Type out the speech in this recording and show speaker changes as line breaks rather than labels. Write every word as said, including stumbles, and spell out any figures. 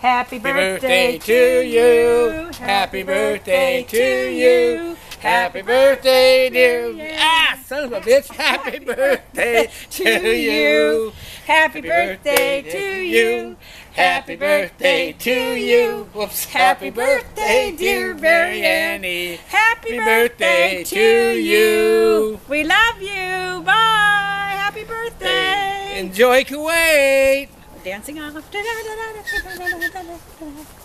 Happy birthday to you. Happy birthday to you. Happy birthday, dear. Ah, son of a bitch. Happy birthday to you. Happy birthday to you. Happy birthday to you. Whoops. Happy birthday, dear Mary Annie. Happy birthday to you. We love you. Bye. Happy birthday. Enjoy Kuwait. Dancing off.